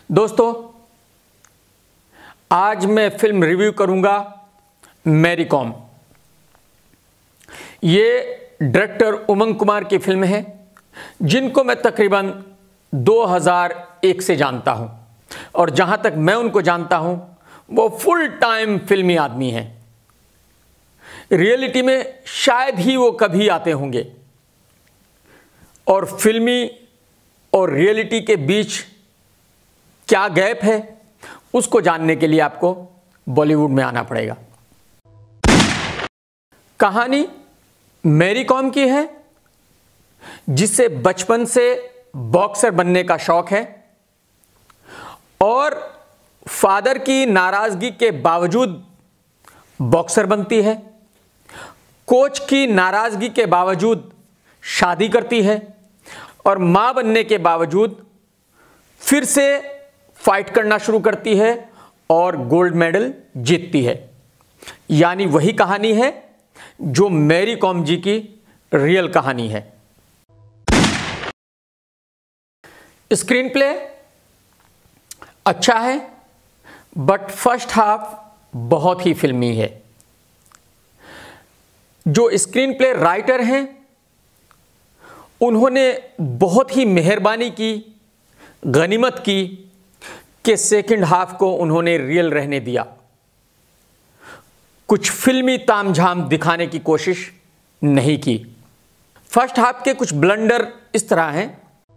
दोस्तों, आज मैं फिल्म रिव्यू करूंगा मैरी कॉम। ये डायरेक्टर उमंग कुमार की फिल्म है, जिनको मैं तकरीबन 2001 से जानता हूं, और जहां तक मैं उनको जानता हूं वो फुल टाइम फिल्मी आदमी हैं। रियलिटी में शायद ही वो कभी आते होंगे, और फिल्मी और रियलिटी के बीच क्या गैप है उसको जानने के लिए आपको बॉलीवुड में आना पड़ेगा। कहानी मैरी कॉम की है, जिसे बचपन से बॉक्सर बनने का शौक है और फादर की नाराजगी के बावजूद बॉक्सर बनती है। कोच की नाराजगी के बावजूद शादी करती है और मां बनने के बावजूद फिर से फाइट करना शुरू करती है और गोल्ड मेडल जीतती है। यानी वही कहानी है जो मैरी कॉम जी की रियल कहानी है। स्क्रीन प्ले अच्छा है, बट फर्स्ट हाफ बहुत ही फिल्मी है। जो स्क्रीन प्ले राइटर हैं उन्होंने बहुत ही मेहरबानी की, गनीमत की कि सेकंड हाफ को उन्होंने रियल रहने दिया। कुछ फिल्मी तामझाम दिखाने की कोशिश नहीं की। फर्स्ट हाफ के कुछ ब्लंडर इस तरह हैं,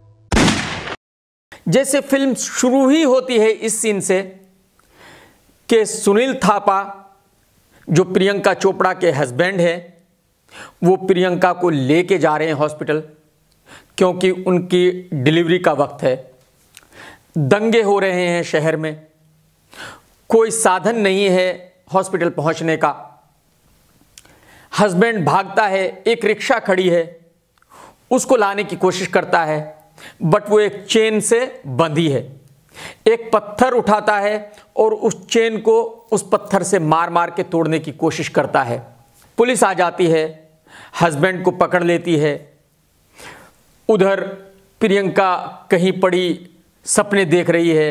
जैसे फिल्म शुरू ही होती है इस सीन से कि सुनील थापा, जो प्रियंका चोपड़ा के हस्बैंड है, वो प्रियंका को लेके जा रहे हैं हॉस्पिटल, क्योंकि उनकी डिलीवरी का वक्त है। दंगे हो रहे हैं शहर में, कोई साधन नहीं है हॉस्पिटल पहुंचने का। हस्बैंड भागता है, एक रिक्शा खड़ी है, उसको लाने की कोशिश करता है, बट वो एक चेन से बंधी है। एक पत्थर उठाता है और उस चेन को उस पत्थर से मार मार के तोड़ने की कोशिश करता है। पुलिस आ जाती है, हस्बैंड को पकड़ लेती है। उधर प्रियंका कहीं पड़ी सपने देख रही है।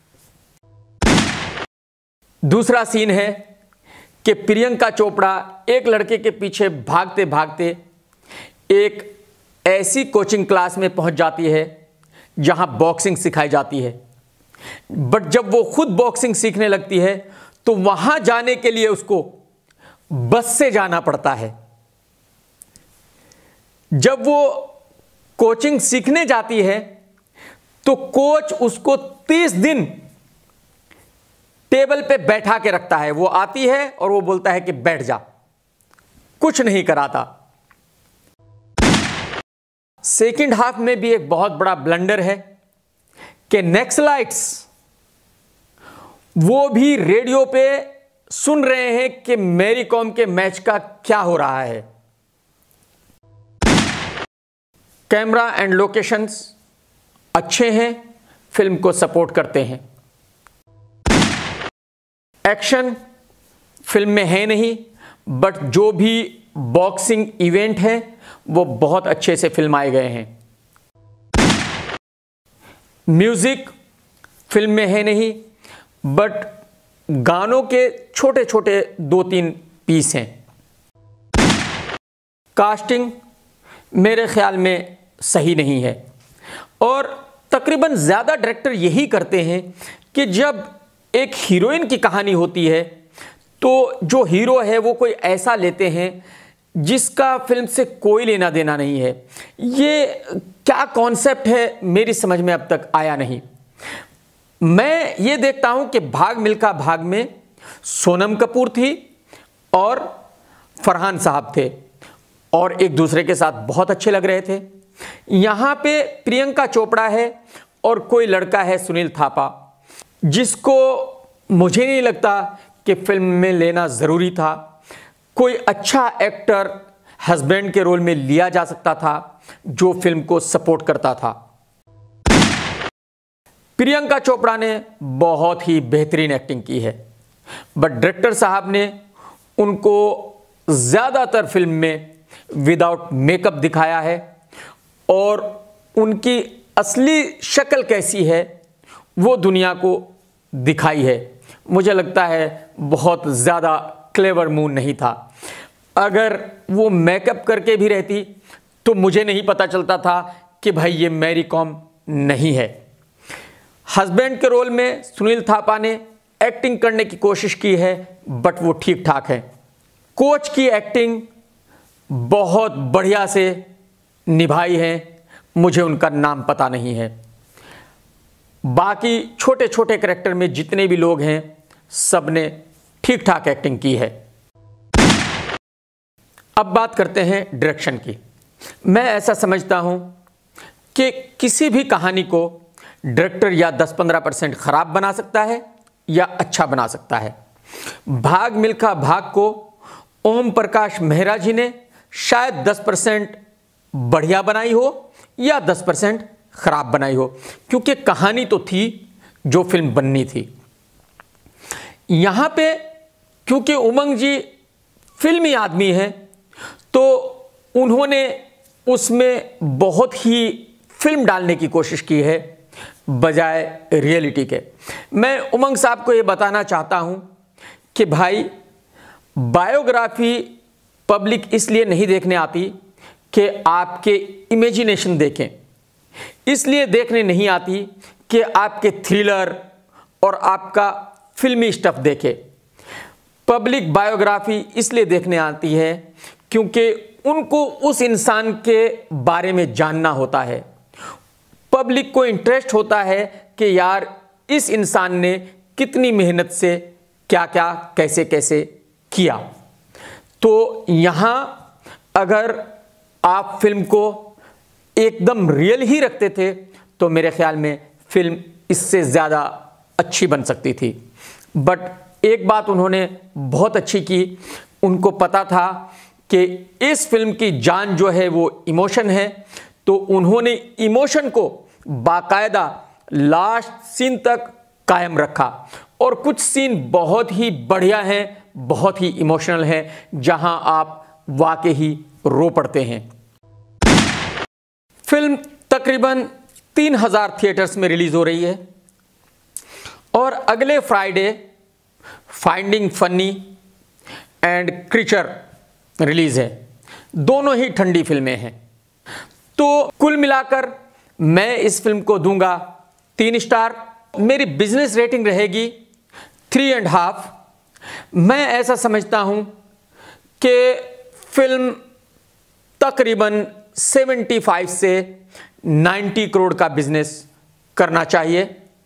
दूसरा सीन है कि प्रियंका चोपड़ा एक लड़के के पीछे भागते भागते एक ऐसी कोचिंग क्लास में पहुंच जाती है जहां बॉक्सिंग सिखाई जाती है, बट जब वो खुद बॉक्सिंग सीखने लगती है तो वहां जाने के लिए उसको बस से जाना पड़ता है। जब वो कोचिंग सीखने जाती है तो कोच उसको 30 दिन टेबल पे बैठा के रखता है। वो आती है और वो बोलता है कि बैठ जा, कुछ नहीं कराता। सेकंड हाफ में भी एक बहुत बड़ा ब्लंडर है कि नक्सलाइट्स वो भी रेडियो पे सुन रहे हैं कि मैरी कॉम के मैच का क्या हो रहा है। कैमरा एंड लोकेशंस अच्छे हैं, फिल्म को सपोर्ट करते हैं। एक्शन फिल्म में है नहीं, बट जो भी बॉक्सिंग इवेंट है वो बहुत अच्छे से फिल्माए गए हैं। म्यूजिक फिल्म में है नहीं, बट गानों के छोटे छोटे 2-3 पीस हैं। कास्टिंग मेरे ख्याल में सही नहीं है, और तकरीबन ज़्यादा डायरेक्टर यही करते हैं कि जब एक हीरोइन की कहानी होती है तो जो हीरो है वो कोई ऐसा लेते हैं जिसका फिल्म से कोई लेना देना नहीं है। ये क्या कॉन्सेप्ट है मेरी समझ में अब तक आया नहीं। मैं ये देखता हूं कि भाग मिल्खा भाग में सोनम कपूर थी और फरहान साहब थे, और एक दूसरे के साथ बहुत अच्छे लग रहे थे। यहां पे प्रियंका चोपड़ा है और कोई लड़का है सुनील थापा, जिसको मुझे नहीं लगता कि फिल्म में लेना ज़रूरी था। कोई अच्छा एक्टर हस्बैंड के रोल में लिया जा सकता था जो फिल्म को सपोर्ट करता था। प्रियंका चोपड़ा ने बहुत ही बेहतरीन एक्टिंग की है, बट डायरेक्टर साहब ने उनको ज़्यादातर फिल्म में विदाउट मेकअप दिखाया है, और उनकी असली शक्ल कैसी है वो दुनिया को दिखाई है। मुझे लगता है बहुत ज़्यादा क्लेवर मूव नहीं था। अगर वो मेकअप करके भी रहती तो मुझे नहीं पता चलता था कि भाई ये मैरी कॉम नहीं है। हस्बैंड के रोल में सुनील थापा ने एक्टिंग करने की कोशिश की है, बट वो ठीक ठाक है। कोच की एक्टिंग बहुत बढ़िया से निभाई है, मुझे उनका नाम पता नहीं है। बाकी छोटे छोटे कैरेक्टर में जितने भी लोग हैं सब ने ठीक ठाक एक्टिंग की है। अब बात करते हैं डायरेक्शन की। मैं ऐसा समझता हूं कि किसी भी कहानी को डायरेक्टर या 10-15% खराब बना सकता है या अच्छा बना सकता है। भाग मिल्खा भाग को ओम प्रकाश मेहरा जी ने शायद 10% बढ़िया बनाई हो या 10% खराब बनाई हो, क्योंकि कहानी तो थी जो फिल्म बननी थी। यहां पे क्योंकि उमंग जी फिल्मी आदमी हैं तो उन्होंने उसमें बहुत ही फिल्म डालने की कोशिश की है बजाय रियलिटी के। मैं उमंग साहब को ये बताना चाहता हूं कि भाई बायोग्राफी पब्लिक इसलिए नहीं देखने आती कि आपके इमेजिनेशन देखें, इसलिए देखने नहीं आती कि आपके थ्रिलर और आपका फिल्मी स्टफ देखे। पब्लिक बायोग्राफी इसलिए देखने आती है क्योंकि उनको उस इंसान के बारे में जानना होता है। पब्लिक को इंटरेस्ट होता है कि यार इस इंसान ने कितनी मेहनत से क्या क्या कैसे कैसे किया। तो यहाँ अगर आप फिल्म को एकदम रियल ही रखते थे तो मेरे ख्याल में फिल्म इससे ज़्यादा अच्छी बन सकती थी। बट एक बात उन्होंने बहुत अच्छी की, उनको पता था कि इस फिल्म की जान जो है वो इमोशन है, तो उन्होंने इमोशन को बाकायदा लास्ट सीन तक कायम रखा। और कुछ सीन बहुत ही बढ़िया हैं, बहुत ही इमोशनल हैं, जहां आप वाकई ही रो पड़ते हैं। फिल्म तकरीबन 3000 थिएटर्स में रिलीज हो रही है और अगले Friday Finding Fanny and Creature release है। दोनों ही ठंडी फिल्में हैं। तो कुल मिलाकर मैं इस फिल्म को दूंगा 3 स्टार। मेरी बिजनेस रेटिंग रहेगी 3.5। मैं ऐसा समझता हूं कि फिल्म तकरीबन 75 से 90 करोड़ का बिजनेस करना चाहिए।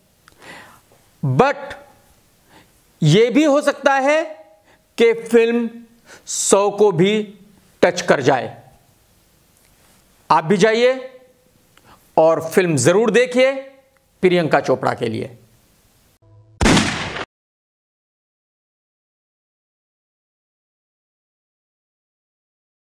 बट यह भी हो सकता है कि फिल्म 100 को भी टच कर जाए। आप भी जाइए और फिल्म जरूर देखिए प्रियंका चोपड़ा के लिए।